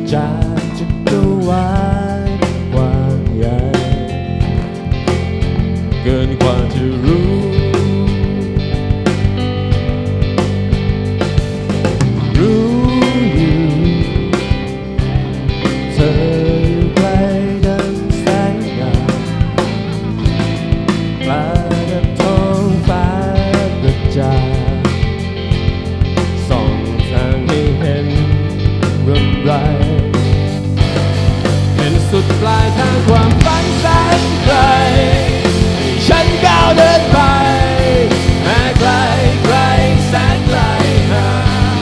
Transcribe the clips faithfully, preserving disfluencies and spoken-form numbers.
จากจักรวาลกว้างใหญ่เกินกว่าจะรู้รู้อยู่เธออยู่ไกลดังแสงดาวกลางกับท้องฟ้ากระจ่างส่องทางให้เห็นรำไรเห็นสุดปลายทางความฝันแสนไกลให้ฉันก้าวเดินไปแม้ไกลไกลแสนไกลหา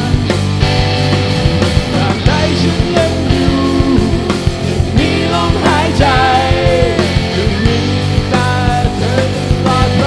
ตราบใดฉันยังอยู่ยังมีลมหายใจจะมีแต่เธอตลอดไป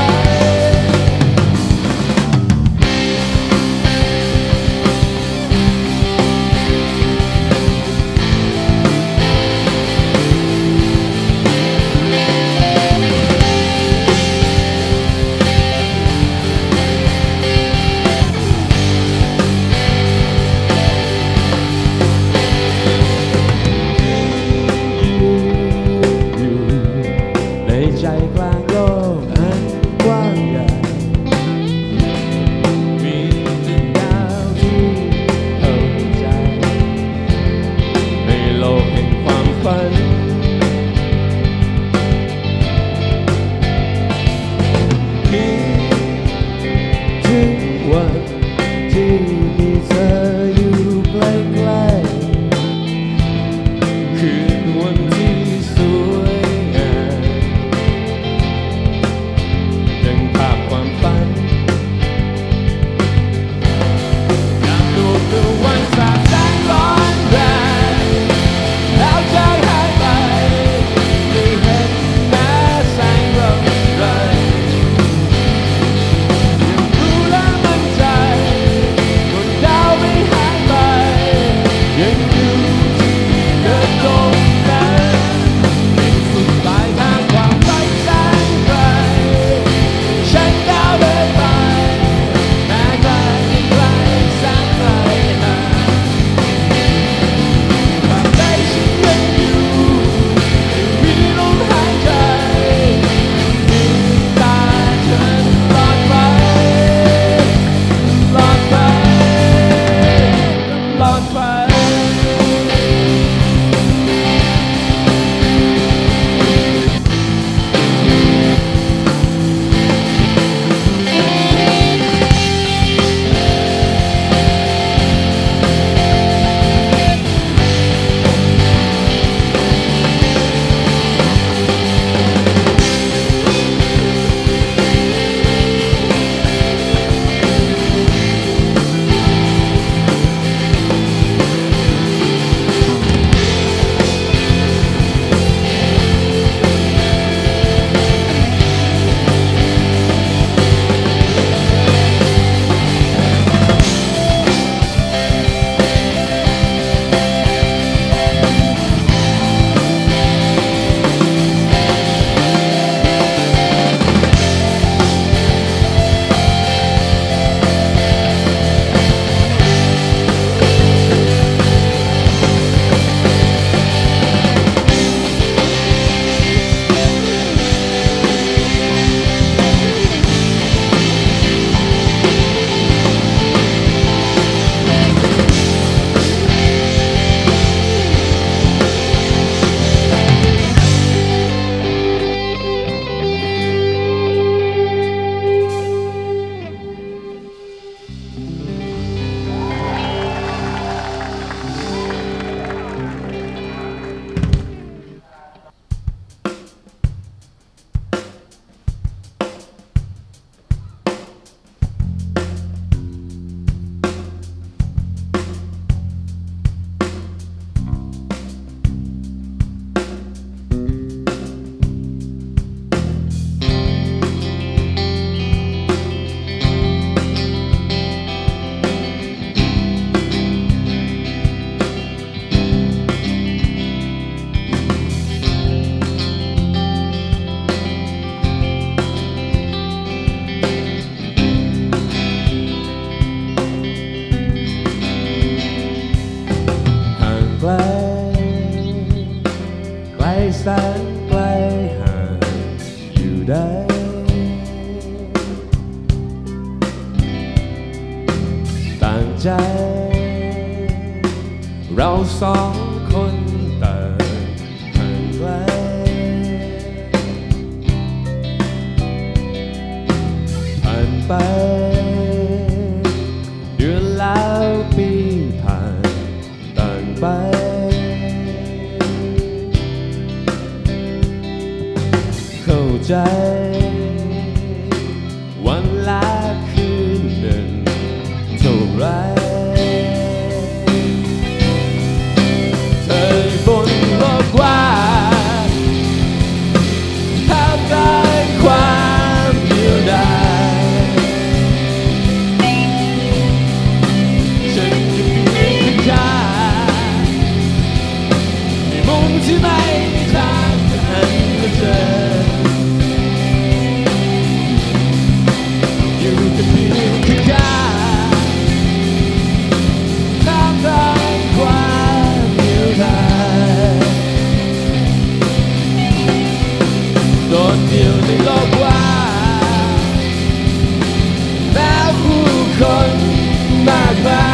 แสนไกลห่างอยู่ได้ต่างใจเราสองคนต่างห่างไกลผ่านไปเดือนแล้วปีผ่านต่างไปเข้าใจวันและคืนหนึ่งเท่าไรเธอบนโลกกว้างท่ามกลางความเดียวดายฉันจะเพียงแค่ในมุมที่ไม่มีทางจะหันมาเจออยู่แต่เพียงแค่ท่ามกลางความเดียวดายโดดเดี่ยวในโลกกว้างแล้วผู้คนมากมาย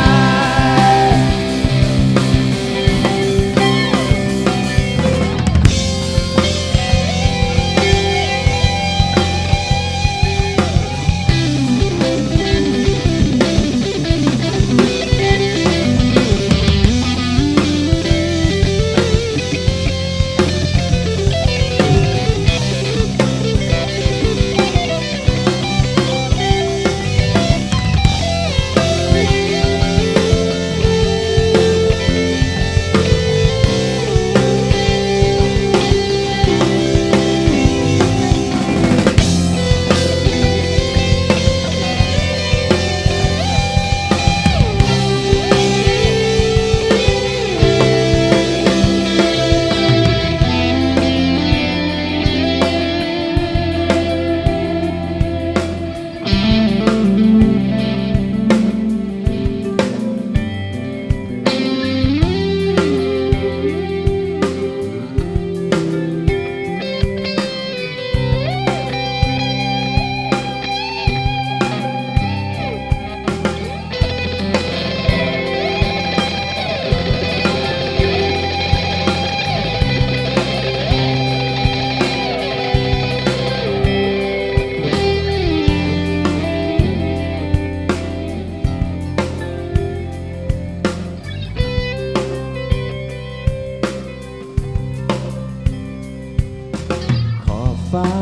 ฟ้า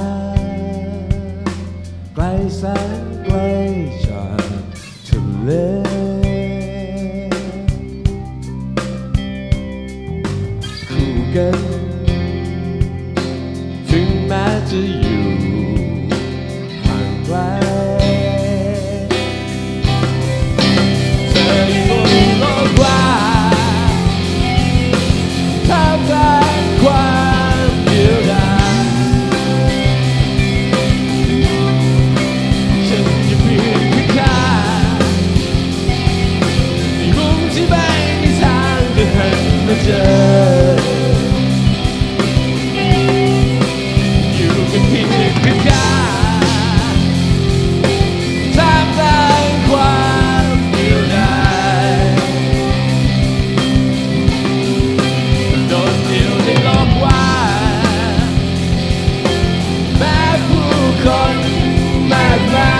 ไกลแสนไกลจากทะเลคู่กันถึงแม้จะอยู่ห่างไกลเธออยู่บนโลกกว้างท่ามกลางความเดียวดายเจออยู่กันเพียงแค่ท่ามกลางความเดียวดายโดดเดี่ยวในโลกกว้างแม้ผู้คนมากมาย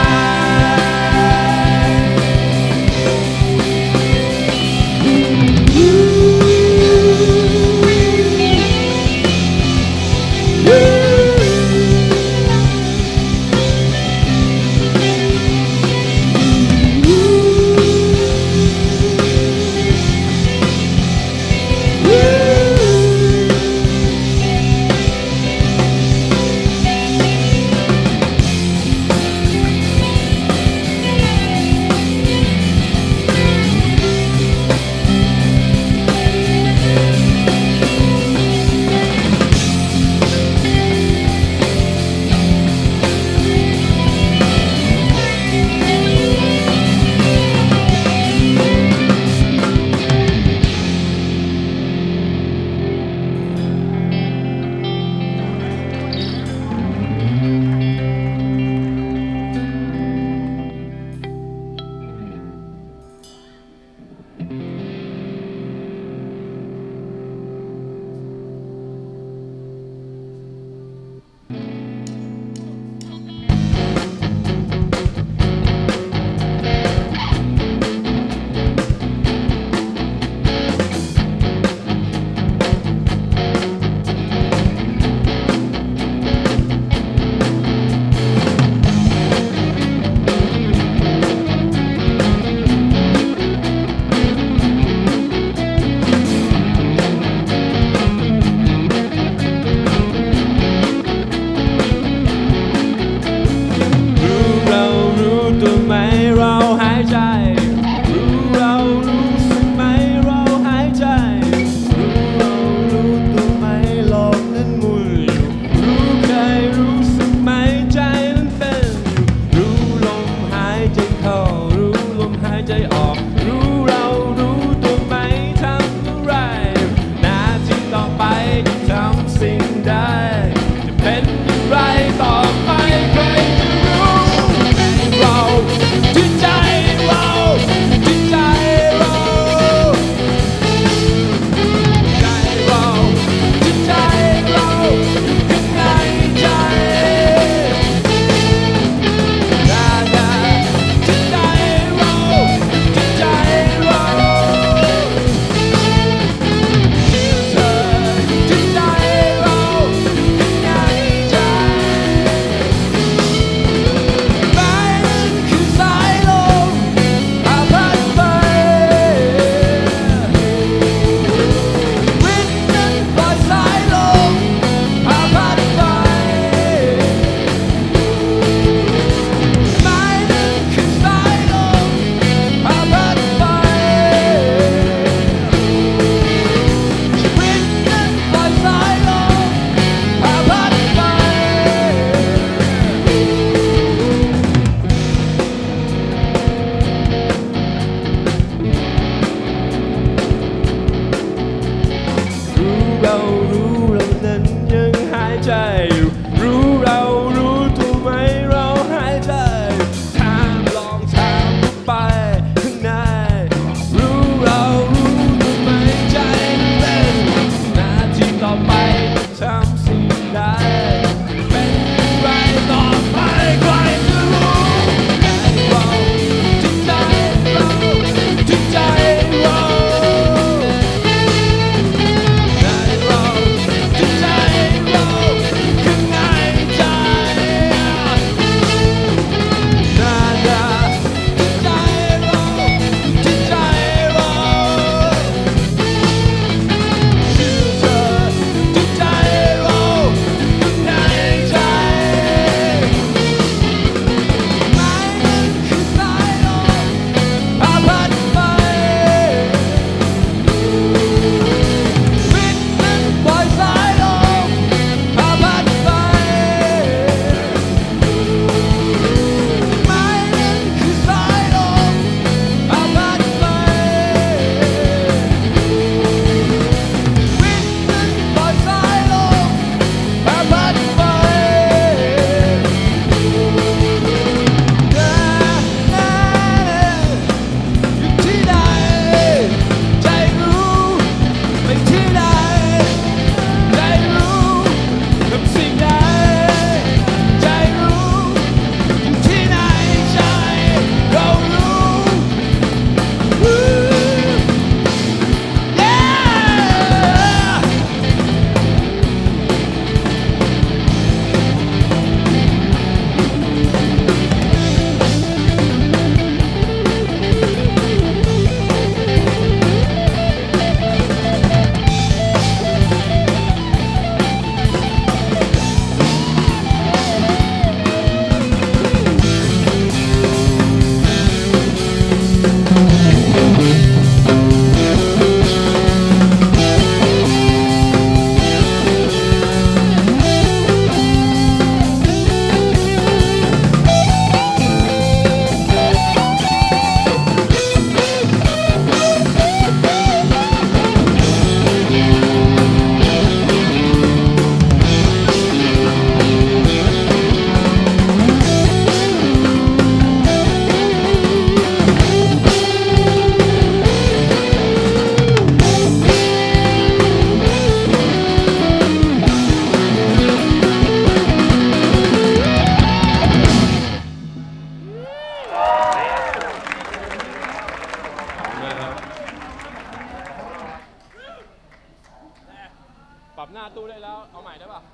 รับหน้าตู้ได้แล้วเอาใหม่ได้ป่ะ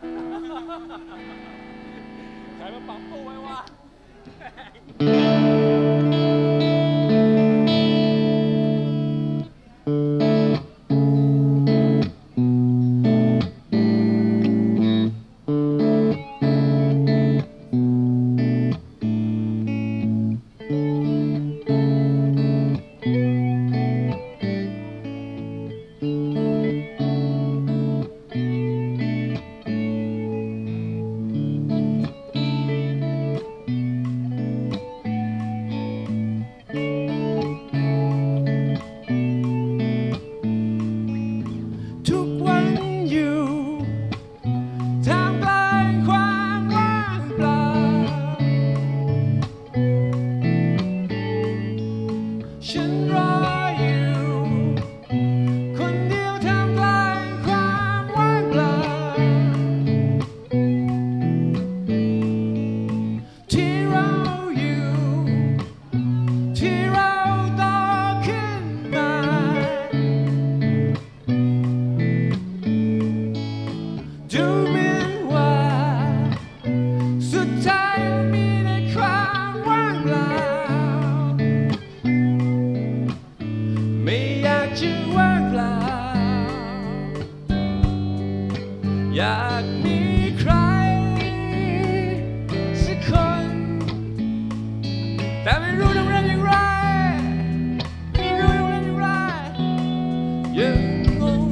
ใครมาปรับตู้ไว้วะอยากมีใครสักคนแต่ไม่รู้ต้องเริ่มอย่างไรไม่รู้ต้องเริ่มอย่างไรยังงง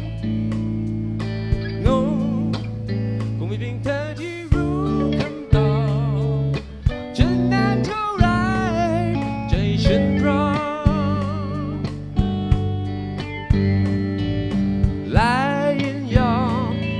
งงคงมีเพียงเธอที่รู้คำตอบจะนานเท่าไรใจฉันรอและยินยอม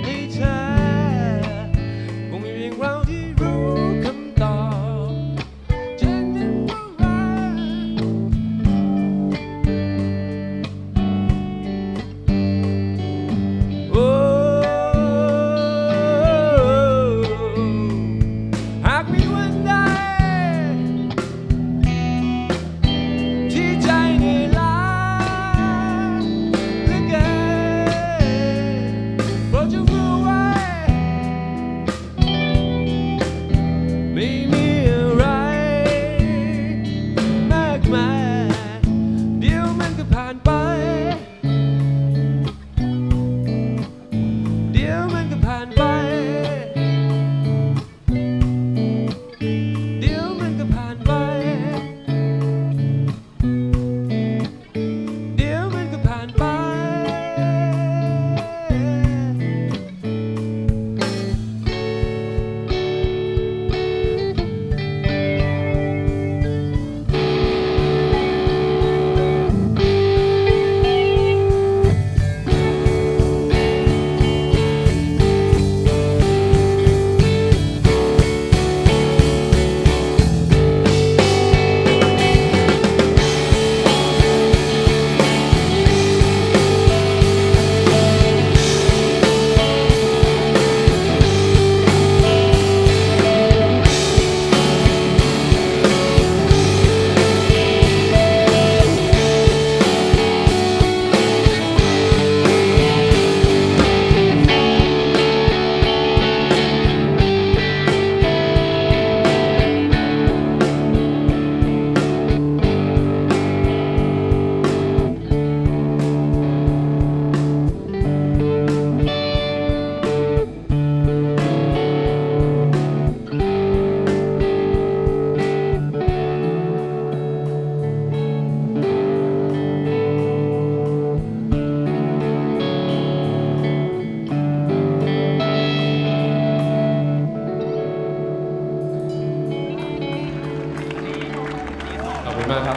มากครับ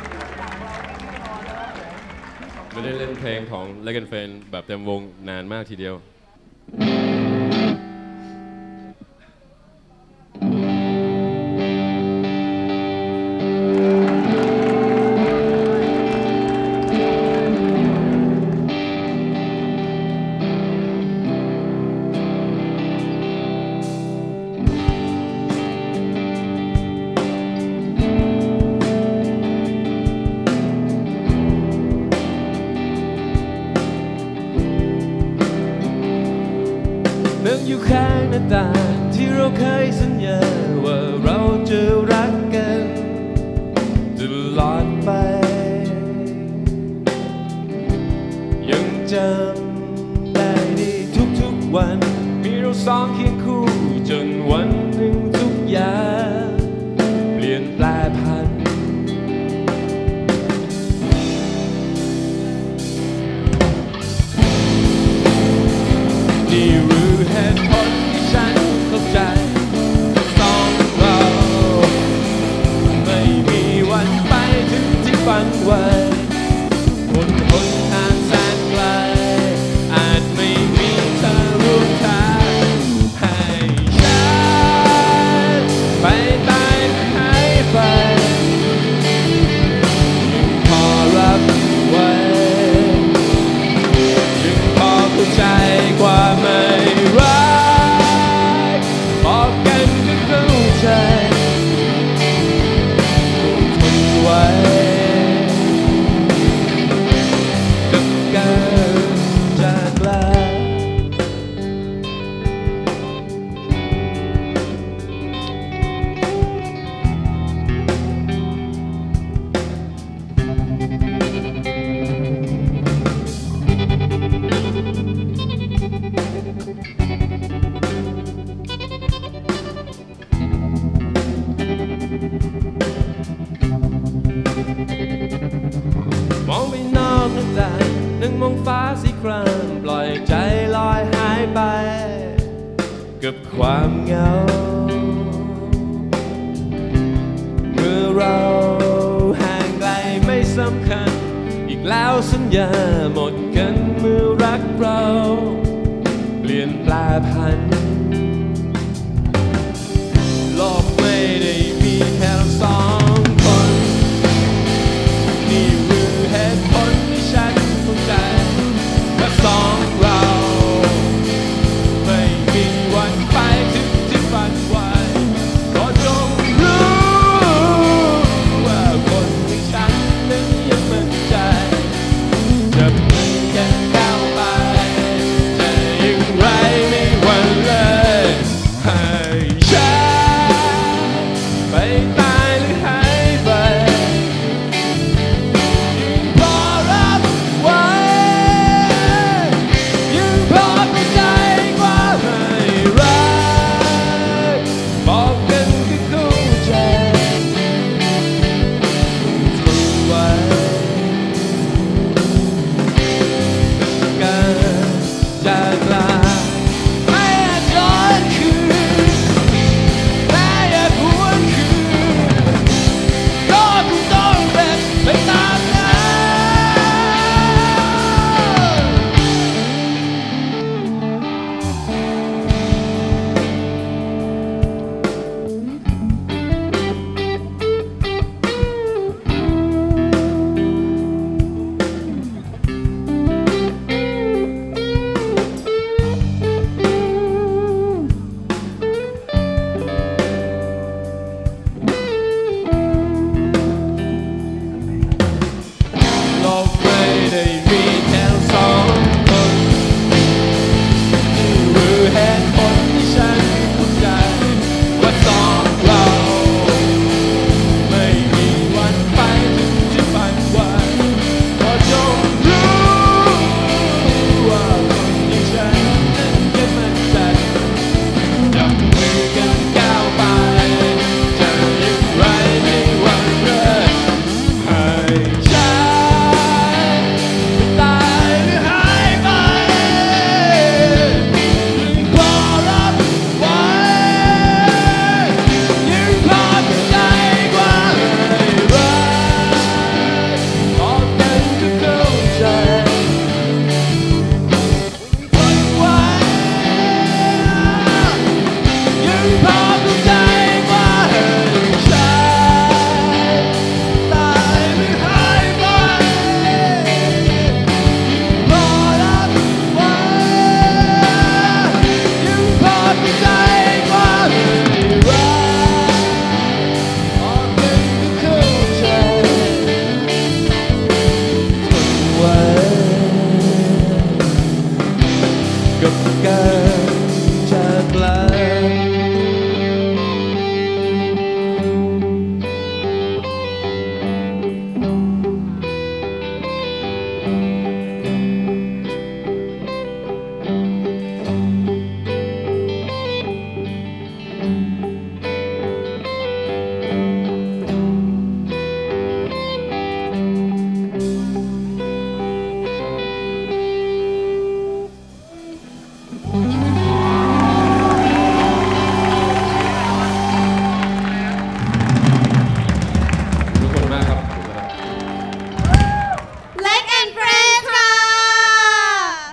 ไม่ได้เล่นเพลงของ Legend Fan แบบเต็มวงนานมากทีเดียวนั่งอยู่ข้างหน้าต่างที่เราเคยสัญญาว่าเราจะรักกันตลอดไปยังจำได้ดีทุกๆวันมีเราสองเคียงคู่จนวันหนึ่งทุกอย่างเปลี่ยนแปลผันนี่หรือเหตุผลที่ฉันเข้าใจสองเราไม่มีวันไปถึงที่ฝันไว้บนหนทางแสนไกลอาจไม่มีเธอร่วมทางให้ฉันไปตายหายไปยังพอรับไว้ยังพอเข้าใจกว่าไม่รักบอกกันก็เข้าใจทนไว้กับการจากลามองไปนอกหน้าต่างนั่งมองฟ้าสีครามปล่อยใจลอยหายไปกับความเหงาเมื่อเราห่างไกลไม่สำคัญอีกแล้วสัญญาหมดกันเมื่อรักเราเปลี่ยนแปลผัน